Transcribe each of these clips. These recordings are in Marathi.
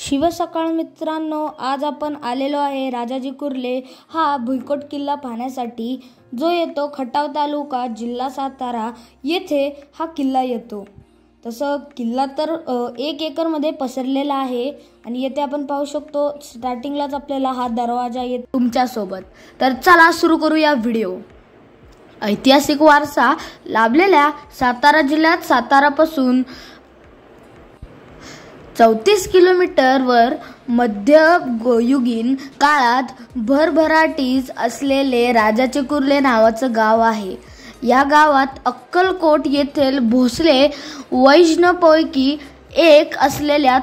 शिवसकाळ मित्रांनो, आज आपण आलेलो आहे राजाजी कुर्ले हा भुईकोट किल्ला पाहण्यासाठी, जो येतो खटाव तालुका जिल्हा सातारा येथे हा किल्ला येतो। तसं किल्ला तर 1 एकरमध्ये पसरलेला आहे आणि येथे आपण पाहू शकतो स्टार्टिंगलाच आपल्याला हा दरवाजा येतो तुमच्या सोबत। तर चला सुरू करूया व्हिडिओ। ऐतिहासिक वारसा लाभलेल्या सातारा जिल्ह्यात सातारापासून 34 किलोमीटरवर मध्ययुगीन काळात भरभराटीस असलेले राजाचे कुर्ले नावाचं गाव आहे। या गावात अक्कलकोट येथील भोसले वैष्णवपैकी एक असलेल्या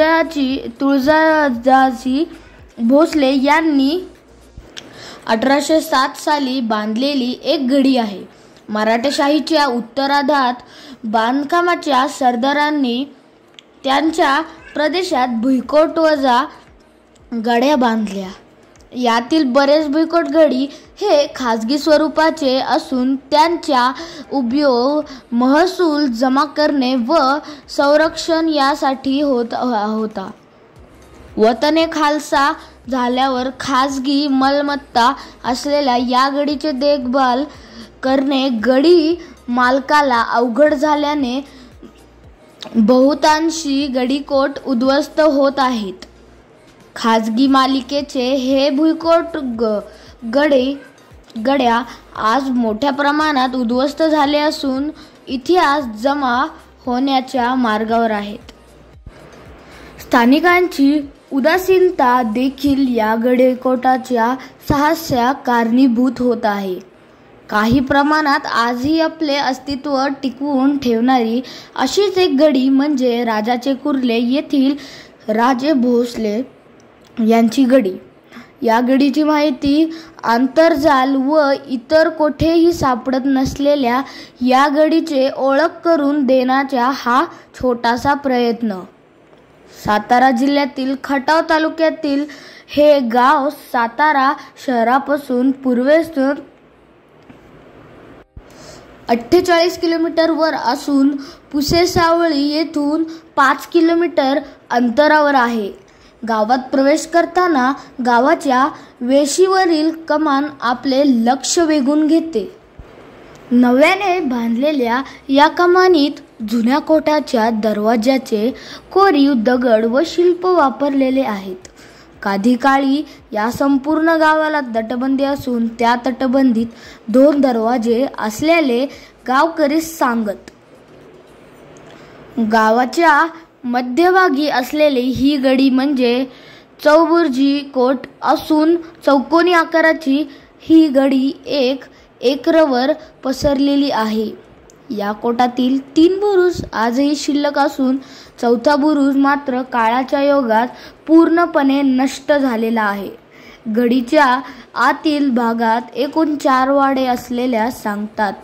तुळजाजी भोसले यांनी 1807 साली बांधलेली एक गढी आहे। मराठेशाहीच्या उत्तरार्धात बांधकामाच्या सरदारांनी त्यांच्या प्रदेशात भुईकोट वजा गड्या बांधल्या। यातील बरेच भुईकोट गडी हे खाजगी स्वरूपाचे असून त्यांचा उपयोग महसूल जमा करणे व संरक्षण यासाठी होता व तने खालसा झाल्यावर खाजगी मालमत्ता असलेल्या या गडीचे देखभाल करणे गडी मालकाला अवघड झाल्याने बहुतांशी गडीकोट उद्ध्वस्त होत आहेत। खाजगी मालिकेचे हे भुईकोट गड्या आज मोठ्या प्रमाणात उद्ध्वस्त झाले असून इतिहास जमा होण्याच्या मार्गावर आहेत। स्थानिकांची उदासीनता देखील या गडीकोटाच्या साहसाला कारणीभूत होत आहे। काही प्रमाणात आजही आपले अस्तित्व टिकवून ठेवणारी अशीच एक गडी म्हणजे राजाचे कुर्ले येथील राजे भोसले यांची गडी। या गडीची माहिती आंतरजाल व इतर कोठेही सापडत नसलेल्या या गडीचे ओळख करून देण्याचा हा छोटासा प्रयत्न। सातारा जिल्ह्यातील खटाव तालुक्यातील हे गाव सातारा शहरापासून पूर्वेस 48 किलोमीटर वर असून पुसेसावळी येथून 5 किलोमीटर अंतरावर आहे। गावात प्रवेश करताना गावाच्या वेशीवरील कमान आपले लक्ष वेधून घेते। नव्याने बांधलेल्या या कमानीत जुन्या कोटाच्या दरवाजाचे कोरीव दगड व शिल्प वापरलेले आहेत। कधी काळी या संपूर्ण गावाला तटबंदी असून त्या तटबंदीत 2 दरवाजे असल्याने गावकरी सांगत। गावाच्या मध्यभागी असलेली ही गडी म्हणजे चौबुर्जी कोट असून चौकोनी आकाराची ही गडी 1 एकरवर पसरलेली आहे। या कोटातील 3 बुरुज आजही शिल्लक असून 4था बुरुज मात्र काळाच्या योगात पूर्णपणे नष्ट झालेला आहे। गडीच्या आतील भागात एकूण 4 वाडे असलेल्या सांगतात।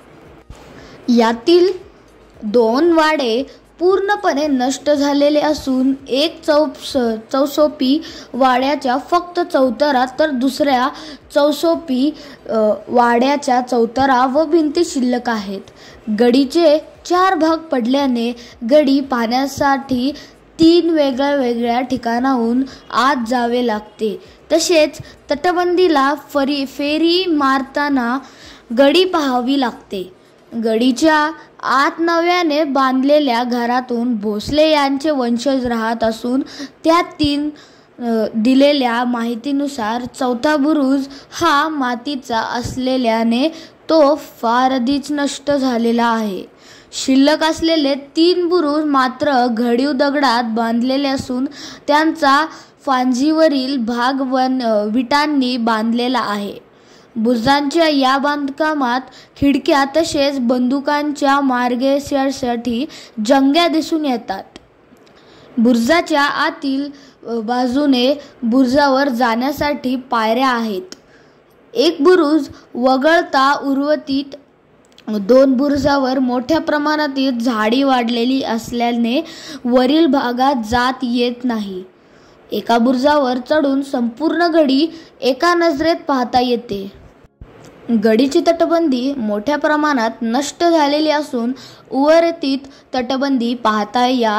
यातील 2 वाडे पूर्णपणे नष्ट झालेले असून एक चौसोपी वाड्याच्या फक्त चौतरा तर दुसऱ्या चौसोपी वाड्याच्या चौतरा व भिंती शिल्लक आहेत। गडीचे 4 भाग पडल्याने गडी पाहण्यासाठी 3 वेगळ्या ठिकाणाहून आत जावे लागते। तसेच तटबंदीला फेरी मारताना गडी पाहावी लागते। गडीच्या आत नव्याने बांधलेल्या घरातून भोसले यांचे वंशज राहत असून त्यातील दिलेल्या माहितीनुसार 4था बुरुज हा मातीचा असलेल्याने तो फार आधीच नष्ट झालेला आहे। शिल्लक असलेले 3 बुरुज मात्र घडीव दगडात बांधलेले असून त्यांचा फांजीवरील भाग विटांनी बांधलेला आहे। बुरुजांच्या या बांधकामात खिडक्या तसेच बंदुकांच्या मार्गदर्शनासाठी जंग्या दिसून येतात। बुरुजाच्या आतील बाजूने बुरुजावर जाण्यासाठी पायऱ्या आहेत। एक बुरुज वगळता उर्वरित 2 बुरुजावर मोठ्या प्रमाणात झाडी वाढलेली असल्याने वरील भागात जात येत नाही। एका बुरुजावर चढून संपूर्ण गडी एका नजरेत पाहता येते। गडीची तटबंदी मोठ्या प्रमाणात नष्ट झालेली असून उर्वरित तटबंदी पाहता या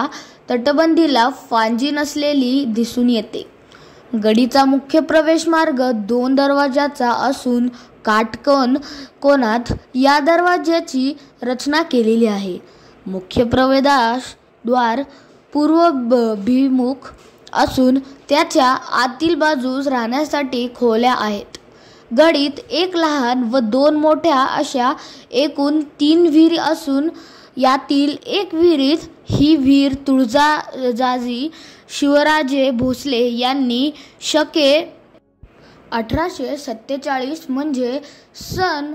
तटबंदीला फांजी नसलेली दिसून येते. गडीचा मुख्य प्रवेश मार्ग 2 दरवाजाचा असून काटकोन कोनात या दरवाजाची रचना केलेली आहे. मुख्य प्रवेशद्वार पूर्वाभिमुख असून त्याच्या आतील बाजूस राहण्यासाठी खोल्या आहेत. गडीत एक लहान व 2 मोठ्या अशा एकूण 3 विहिरी असून यातील एक विहीर ही विहीर तुळजाजी शिवराजे भोसले यांनी शके 1847 म्हणजे सन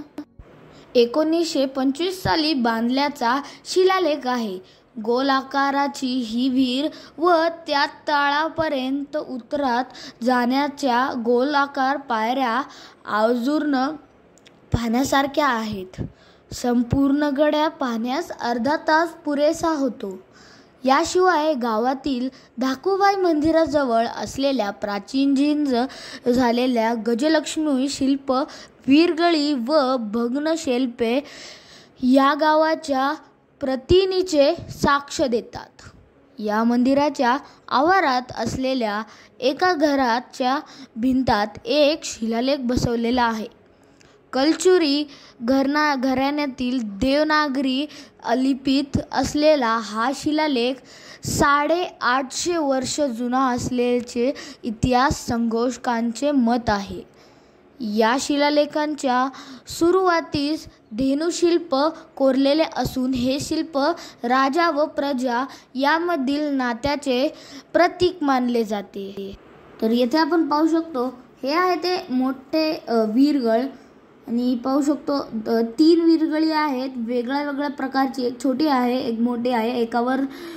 1925 साली बांधल्याचा शिलालेख आहे. गोल आकाराची ही विहीर व त्या तळापर्यंत उतरत जाण्याच्या गोलाकार पायऱ्या आवर्जून पाहण्यासारख्या आहेत. संपूर्ण गड पाहण्यास अर्धा तास पुरेसा होतो. याशिवाय गावातील धाकूबाई मंदिराजवळ असलेल्या प्राचीन झीज झालेल्या गजलक्ष्मी शिल्प, वीरगळी व भग्न शिल्पे या गावाच्या प्रतीनीचे साक्ष देतात. या मंदिराच्या आवारात असलेल्या एका घराच्या भिंतात एक शिलालेख बसवलेला आहे. कलचुरी घराण्यातील देवनागरी लिपीत असलेला हा शिलालेख 850 वर्ष जुना असल्याचे इतिहास संशोधकांचे मत आहे. या शिलालेखाच्या सुरुवातीस धेनुशिल्प कोरलेले असून हे शिल्प राजा व प्रजा यामधील नात्याचे प्रतीक मानले जाते. तर येथे आपण पाहू शकतो हे आहे ते मोठे वीरगळ आणि पाहू शकतो 3 वीरगळी आहेत वेगळ्या प्रकारची. एक छोटी आहे, एक मोठी आहे. एकावर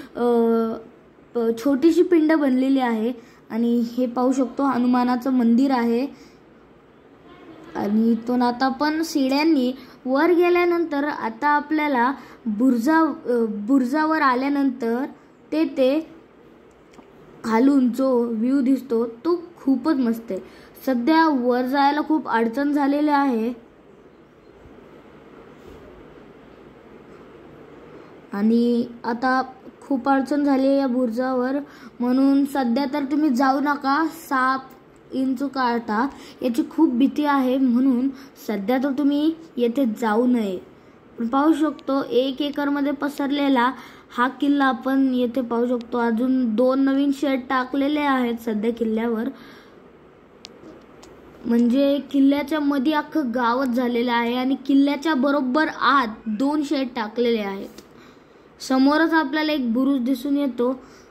छोटीशी पिंड बनलेली आहे आणि हे पाहू शकतो हनुमानाचं मंदिर आहे. आणि इथून आता आपण शिड्यांनी वर गेल्यानंतर आता आपल्याला बुर्जावर आल्यानंतर ते खालून जो व्ह्यू दिसतो तो खूपच मस्त आहे. सध्या वर जायला खूप अडचण झालेली आहे आणि आता खूप अडचण झाली आहे या बुर्जावर, म्हणून सध्या तर तुम्ही जाऊ नका. साप इंचू काढता याची खूप भीती आहे, म्हणून सध्या तर तुम्ही येथे जाऊ नये. पाहू शकतो 1 एकरमध्ये पसरलेला हा किल्ला आपण येथे पाहू शकतो. अजून 2 नवीन शेड टाकलेले आहेत सध्या किल्ल्यावर, म्हणजे किल्ल्याच्या मध्ये अख्खं गावच झालेलं आहे आणि किल्ल्याच्या बरोबर आत 2 शेड टाकलेले आहेत. समोरच आपल्याला एक बुरुज दिसून येतो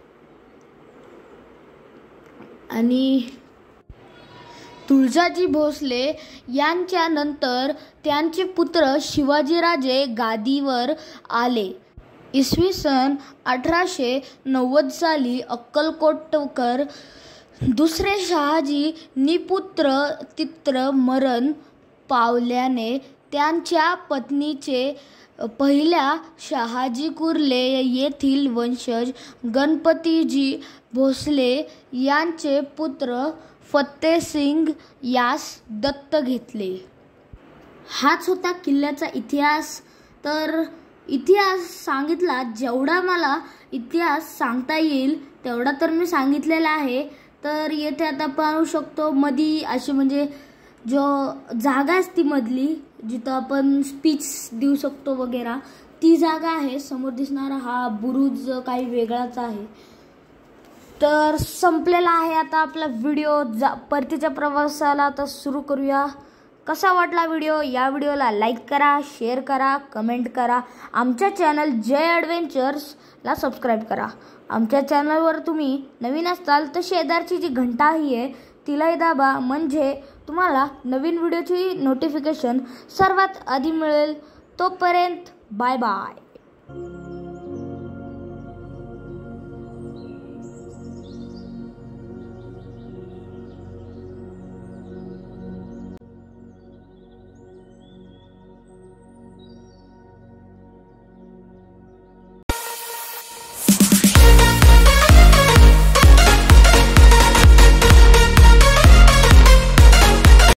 आणि तुळजाजी भोसले यांच्या नंतर त्यांचे पुत्र शिवाजीराजे गादीवर आले. इसवी सन 1890 साली अक्कलकोटकर दुसरे शहाजी निपुत्र मरण पावल्याने त्यांच्या पत्नीचे पहिल्या शहाजी कुर्ले येथील वंशज गणपतीजी भोसले यांचे पुत्र फत्तेसिंग यास दत्त घेतले. हाच होता किल्ल्याचा इतिहास. तर इतिहास सांगितला, जेवढा मला इतिहास सांगता येईल तेवढा तर मी सांगितलेला आहे. तर येथे आता पाहू शकतो मधी अशी म्हणजे जो जागा असती मधली जिथं आपण स्पीच देऊ शकतो वगैरे ती जागा आहे. समोर दिसणारा हा बुरुज काही वेगळाच आहे. तर संपलेला आहे आता आपला व्हिडिओ. परतीच्या प्रवासाला आता सुरू करूया. कसा वाटला व्हिडिओ? या व्हिडिओला लाईक करा, शेअर करा, कमेंट करा. आमच्या चॅनल जय ॲडव्हेंचर्सला सबस्क्राईब करा. आमच्या चॅनलवर तुम्ही नवीन असाल तर शेजारची जी घंटा आहे तिलाही दाबा, म्हणजे तुम्हाला नवीन व्हिडिओची नोटिफिकेशन सर्वात आधी मिळेल. तोपर्यंत बाय बाय.